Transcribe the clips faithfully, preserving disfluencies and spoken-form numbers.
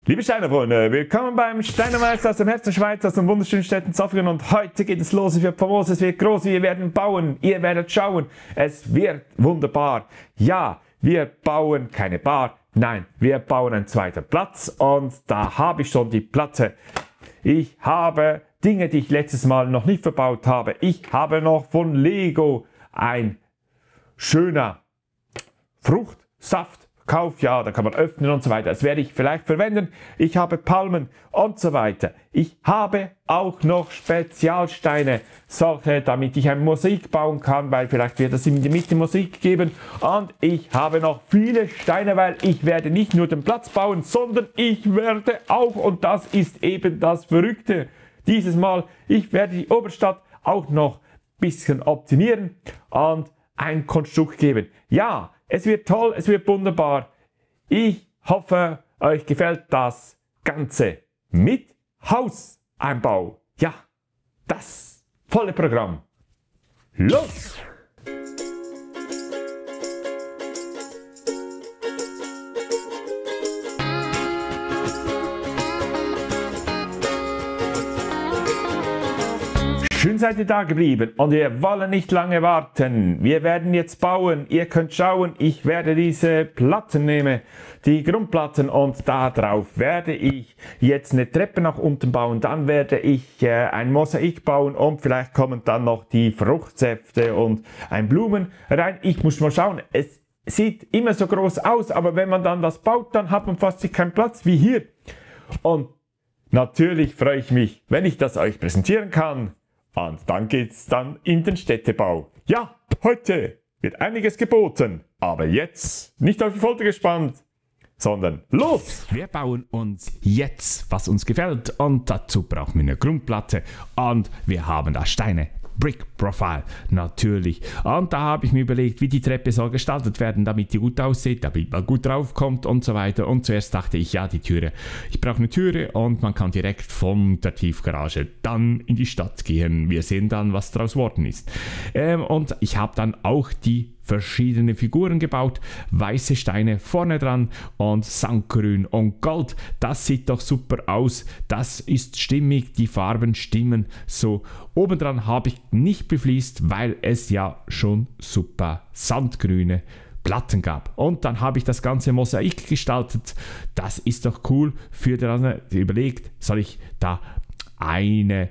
Liebe Steinerfreunde, willkommen beim Steinermeister aus dem Herzen der Schweiz, aus den wunderschönen Städten Zofingen, und heute geht es los, es wird famos, es wird groß, wir werden bauen, ihr werdet schauen, es wird wunderbar. Ja, wir bauen keine Bar, nein, wir bauen einen zweiten Platz, und da habe ich schon die Platte. Ich habe Dinge, die ich letztes Mal noch nicht verbaut habe. Ich habe noch von Lego ein schöner Fruchtsaft. Kauf, ja, da kann man öffnen und so weiter. Das werde ich vielleicht verwenden. Ich habe Palmen und so weiter. Ich habe auch noch Spezialsteine, solche, damit ich ein Mosaik bauen kann, weil vielleicht wird es in der Mitte Musik geben. Und ich habe noch viele Steine, weil ich werde nicht nur den Platz bauen, sondern ich werde auch, und das ist eben das Verrückte, dieses Mal, ich werde die Oberstadt auch noch ein bisschen optimieren und ein Konstrukt geben. Ja, es wird toll, es wird wunderbar. Ich hoffe, euch gefällt das Ganze mit Hauseinbau. Ja, das volle Programm. Los! Schön seid ihr da geblieben, und wir wollen nicht lange warten. Wir werden jetzt bauen. Ihr könnt schauen, ich werde diese Platten nehmen, die Grundplatten, und da drauf werde ich jetzt eine Treppe nach unten bauen. Dann werde ich äh, ein Mosaik bauen, und vielleicht kommen dann noch die Fruchtsäfte und ein Blumen rein. Ich muss mal schauen. Es sieht immer so groß aus, aber wenn man dann das baut, dann hat man fast keinen Platz wie hier. Und natürlich freue ich mich, wenn ich das euch präsentieren kann. Und dann geht's dann in den Städtebau. Ja, heute wird einiges geboten, aber jetzt nicht auf die Folter gespannt, sondern los! Wir bauen uns jetzt, was uns gefällt, und dazu brauchen wir eine Grundplatte, und wir haben da Steine. Brick Profile, natürlich. Und da habe ich mir überlegt, wie die Treppe soll gestaltet werden, damit die gut aussieht, damit man gut draufkommt und so weiter. Und zuerst dachte ich, ja, die Türe. Ich brauche eine Türe, und man kann direkt von der Tiefgarage dann in die Stadt gehen. Wir sehen dann, was daraus geworden ist. Ähm, und ich habe dann auch die verschiedene Figuren gebaut, weiße Steine vorne dran und Sandgrün und Gold. Das sieht doch super aus, das ist stimmig, die Farben stimmen so. Obendran habe ich nicht befliest, weil es ja schon super sandgrüne Platten gab. Und dann habe ich das ganze Mosaik gestaltet. Das ist doch cool. Für den anderen überlegt, soll ich da eine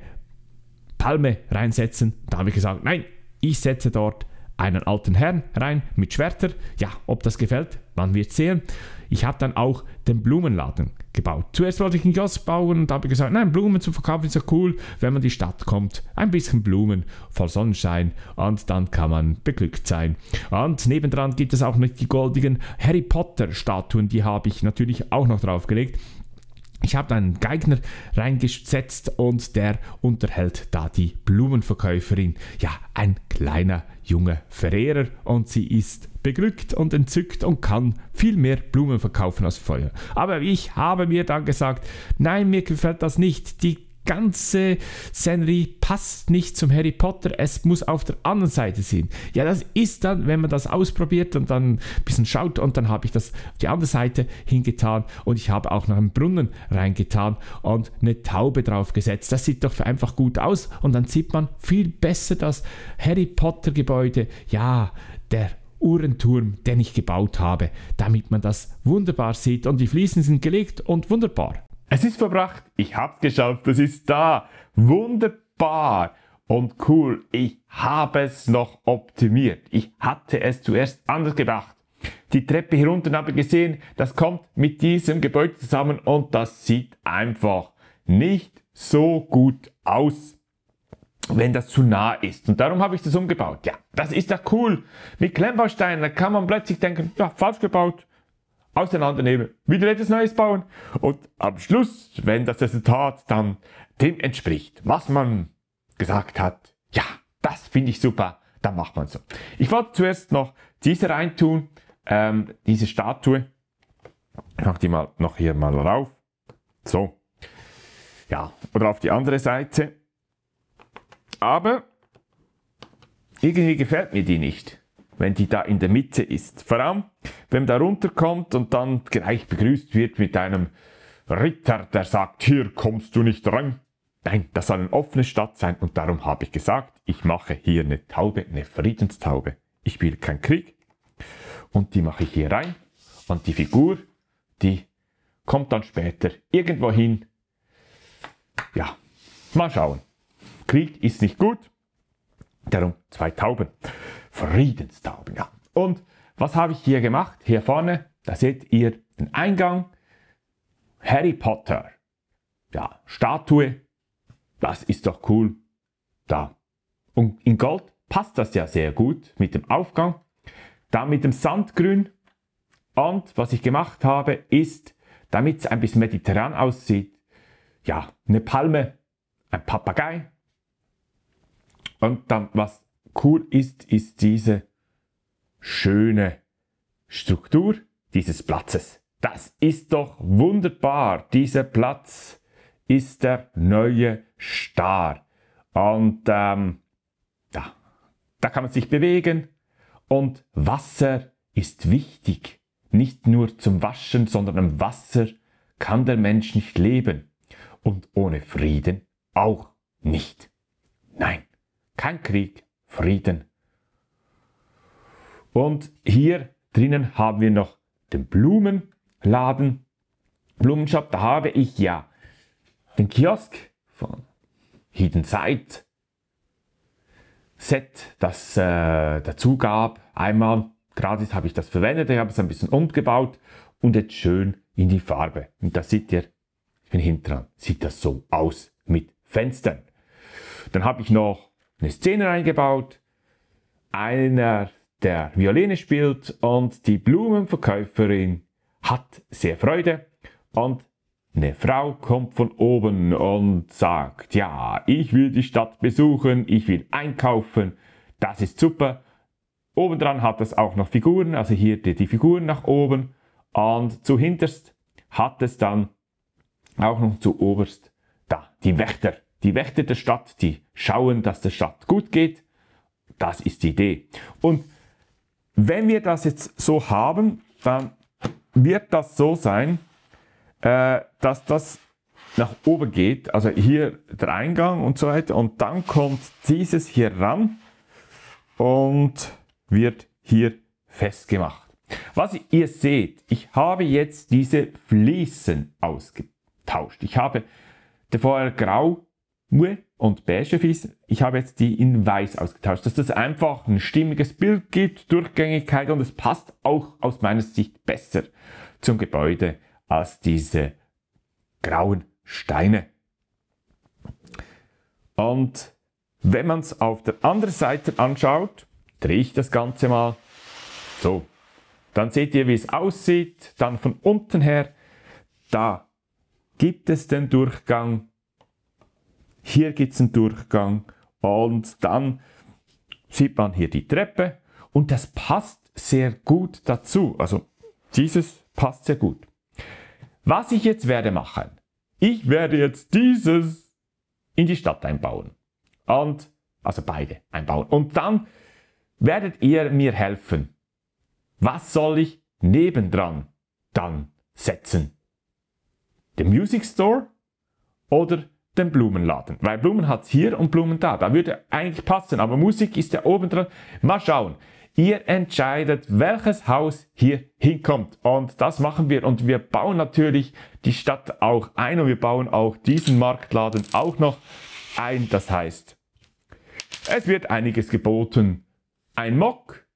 Palme reinsetzen? Da habe ich gesagt, nein, ich setze dort einen alten Herrn rein mit Schwerter. Ja, ob das gefällt, man wird sehen. Ich habe dann auch den Blumenladen gebaut. Zuerst wollte ich einen Kiosk bauen, und habe gesagt, nein, Blumen zu verkaufen ist ja cool, wenn man in die Stadt kommt. Ein bisschen Blumen, voll Sonnenschein, und dann kann man beglückt sein. Und nebendran gibt es auch noch die goldigen Harry Potter Statuen, die habe ich natürlich auch noch draufgelegt. Ich habe da einen Geigner reingesetzt, und der unterhält da die Blumenverkäuferin. Ja, ein kleiner junger Verehrer, und sie ist beglückt und entzückt und kann viel mehr Blumen verkaufen als vorher. Aber ich habe mir dann gesagt, nein, mir gefällt das nicht. Die ganze Szenerie passt nicht zum Harry Potter, es muss auf der anderen Seite sein. Ja, das ist dann, wenn man das ausprobiert und dann ein bisschen schaut, und dann habe ich das auf die andere Seite hingetan, und ich habe auch noch einen Brunnen reingetan und eine Taube drauf gesetzt. Das sieht doch einfach gut aus, und dann sieht man viel besser das Harry Potter Gebäude, ja, der Uhrenturm, den ich gebaut habe, damit man das wunderbar sieht, und die Fliesen sind gelegt und wunderbar. Es ist verbracht, ich hab's geschafft, es ist da, wunderbar und cool. Ich habe es noch optimiert. Ich hatte es zuerst anders gedacht. Die Treppe hier unten habe ich gesehen, das kommt mit diesem Gebäude zusammen, und das sieht einfach nicht so gut aus, wenn das zu nah ist. Und darum habe ich das umgebaut. Ja, das ist ja cool. Mit Klemmbausteinen, da kann man plötzlich denken, ja, falsch gebaut. Auseinandernehmen, wieder etwas Neues bauen, und am Schluss, wenn das Resultat dann dem entspricht, was man gesagt hat, ja, das finde ich super, dann macht man so. Ich wollte zuerst noch diese reintun, ähm, diese Statue, ich mache die mal noch hier mal rauf, so, ja, oder auf die andere Seite, aber irgendwie gefällt mir die nicht. wenn die da in der Mitte ist. Vor allem, wenn man da runterkommt und dann gleich begrüßt wird mit einem Ritter, der sagt, hier kommst du nicht rein. Nein, das soll eine offene Stadt sein und darum habe ich gesagt, ich mache hier eine Taube, eine Friedenstaube. Ich will keinen Krieg und die mache ich hier rein und die Figur, die kommt dann später irgendwo hin. Ja, mal schauen. Krieg ist nicht gut, darum zwei Tauben. Friedenstauben, ja. Und was habe ich hier gemacht? Hier vorne, da seht ihr den Eingang. Harry Potter. Ja, Statue. Das ist doch cool. Da. Und in Gold passt das ja sehr gut mit dem Aufgang. Da mit dem Sandgrün. Und was ich gemacht habe, ist, damit es ein bisschen mediterran aussieht, ja, eine Palme, ein Papagei. Und dann, was cool ist, ist diese schöne Struktur dieses Platzes. Das ist doch wunderbar. Dieser Platz ist der neue Star. Und ähm, da, da kann man sich bewegen. Und Wasser ist wichtig. Nicht nur zum Waschen, sondern im Wasser kann der Mensch nicht leben. Und ohne Frieden auch nicht. Nein, kein Krieg, Frieden. Und hier drinnen haben wir noch den Blumenladen, Blumenshop. Da habe ich ja den Kiosk von Hidden Side Set, das äh, dazu gab. Einmal gratis habe ich das verwendet, ich habe es ein bisschen umgebaut und jetzt schön in die Farbe. Und da seht ihr, ich bin hinten dran, sieht das so aus mit Fenstern. Dann habe ich noch eine Szene eingebaut. Einer, der Violine spielt und die Blumenverkäuferin hat sehr Freude und eine Frau kommt von oben und sagt, ja, ich will die Stadt besuchen, ich will einkaufen, das ist super. Obendran hat es auch noch Figuren, also hier die, die Figuren nach oben und zu hinterst hat es dann auch noch zu oberst da die Wächter. Die Wächter der Stadt, die schauen, dass der Stadt gut geht. Das ist die Idee. Und wenn wir das jetzt so haben, dann wird das so sein, äh, dass das nach oben geht. Also hier der Eingang und so weiter. Und dann kommt dieses hier ran und wird hier festgemacht. Was ihr seht, ich habe jetzt diese Fliesen ausgetauscht. Ich habe vorher grau und beige Fliesen. Ich habe jetzt die in weiß ausgetauscht, dass das einfach ein stimmiges Bild gibt, Durchgängigkeit und es passt auch aus meiner Sicht besser zum Gebäude als diese grauen Steine. Und wenn man es auf der anderen Seite anschaut, drehe ich das Ganze mal so. Dann seht ihr, wie es aussieht. Dann von unten her, da gibt es den Durchgang. Hier gibt es einen Durchgang. Und dann sieht man hier die Treppe. Und das passt sehr gut dazu. Also dieses passt sehr gut. Was ich jetzt werde machen, ich werde jetzt dieses in die Stadt einbauen. Und, also beide einbauen. Und dann werdet ihr mir helfen. Was soll ich nebendran dann setzen? Den Music Store oder den Blumenladen? Weil Blumen hat es hier und Blumen da. Da würde eigentlich passen, aber Musik ist ja oben dran. Mal schauen. Ihr entscheidet, welches Haus hier hinkommt. Und das machen wir. Und wir bauen natürlich die Stadt auch ein. Und wir bauen auch diesen Marktladen auch noch ein. Das heißt, es wird einiges geboten. Ein Mock,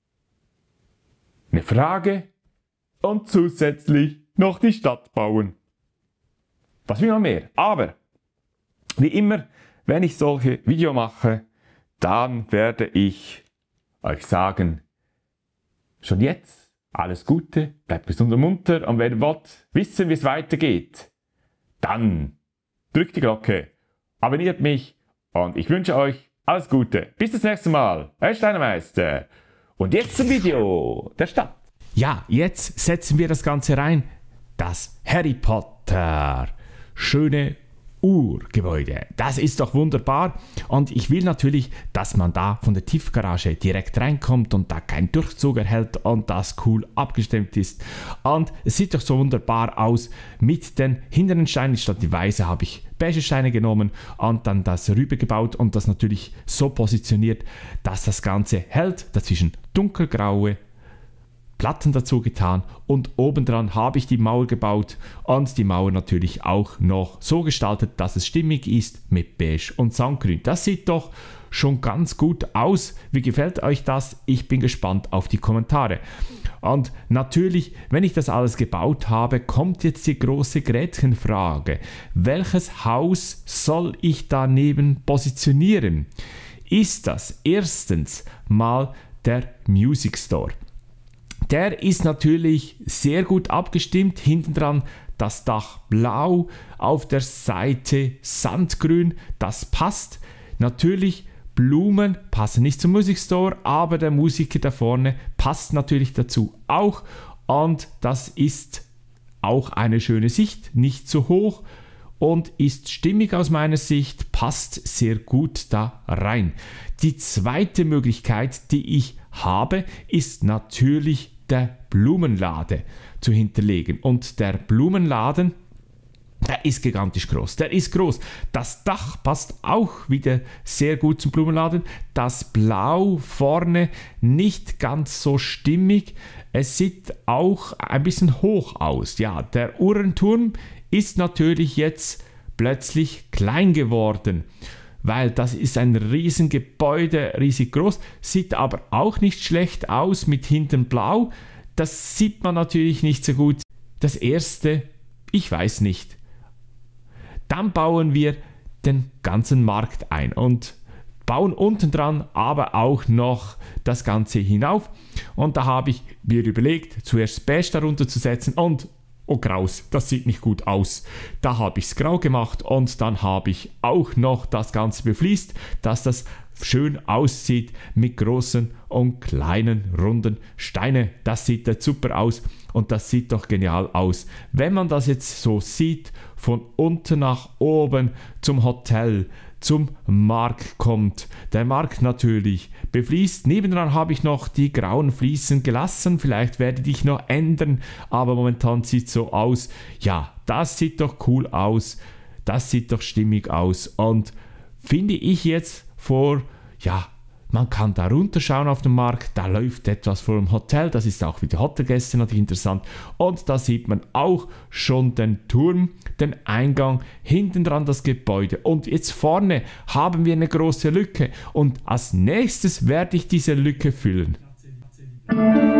eine Frage und zusätzlich noch die Stadt bauen. Was will man mehr? Aber, wie immer, wenn ich solche Videos mache, dann werde ich euch sagen, schon jetzt alles Gute, bleibt gesund und munter und wenn ihr wollt wissen, wie es weitergeht, dann drückt die Glocke, abonniert mich und ich wünsche euch alles Gute. Bis das nächste Mal. Euer Steinemeister. Und jetzt zum Video der Stadt. Ja, jetzt setzen wir das Ganze rein. Das Harry Potter. Schöne Urgebäude. Das ist doch wunderbar und ich will natürlich, dass man da von der Tiefgarage direkt reinkommt und da kein Durchzug erhält und das cool abgestimmt ist. Und es sieht doch so wunderbar aus mit den hinteren Steinen. Statt die weiße habe ich beige Steine genommen und dann das rübergebaut und das natürlich so positioniert, dass das Ganze hält. Dazwischen dunkelgraue Platten dazu getan und obendran habe ich die Mauer gebaut und die Mauer natürlich auch noch so gestaltet, dass es stimmig ist mit Beige und Sandgrün. Das sieht doch schon ganz gut aus. Wie gefällt euch das? Ich bin gespannt auf die Kommentare. Und natürlich, wenn ich das alles gebaut habe, kommt jetzt die große Gretchenfrage. Welches Haus soll ich daneben positionieren? Ist das erstens mal der Music Store? Der ist natürlich sehr gut abgestimmt. Hinten dran das Dach blau, auf der Seite sandgrün. Das passt. Natürlich Blumen passen nicht zum Music Store, aber der Musiker da vorne passt natürlich dazu auch. Und das ist auch eine schöne Sicht, nicht zu hoch und ist stimmig aus meiner Sicht, passt sehr gut da rein. Die zweite Möglichkeit, die ich habe, ist natürlich der Blumenlade zu hinterlegen. Und der Blumenladen, der ist gigantisch groß. Der ist groß. Das Dach passt auch wieder sehr gut zum Blumenladen. Das Blau vorne nicht ganz so stimmig. Es sieht auch ein bisschen hoch aus. Ja, der Uhrenturm ist natürlich jetzt plötzlich klein geworden, weil das ist ein riesen Gebäude, riesig groß, sieht aber auch nicht schlecht aus mit hinten blau. Das sieht man natürlich nicht so gut. Das erste, ich weiß nicht. Dann bauen wir den ganzen Markt ein und bauen unten dran aber auch noch das Ganze hinauf. Und da habe ich mir überlegt, zuerst beige darunter zu setzen und oh graus, das sieht nicht gut aus. Da habe ich es grau gemacht und dann habe ich auch noch das Ganze befliest, dass das schön aussieht mit großen und kleinen runden Steine. Das sieht jetzt super aus und das sieht doch genial aus. Wenn man das jetzt so sieht, von unten nach oben zum Hotel, zum Markt kommt. Der Markt natürlich befließt. Nebendran habe ich noch die grauen Fliesen gelassen. Vielleicht werde ich noch ändern, aber momentan sieht es so aus. Ja, das sieht doch cool aus. Das sieht doch stimmig aus. Und finde ich jetzt vor, ja, man kann da runterschauen auf den Markt, da läuft etwas vor dem Hotel, das ist auch für die Hotelgäste natürlich interessant und da sieht man auch schon den Turm, den Eingang, hinten dran das Gebäude und jetzt vorne haben wir eine große Lücke und als nächstes werde ich diese Lücke füllen.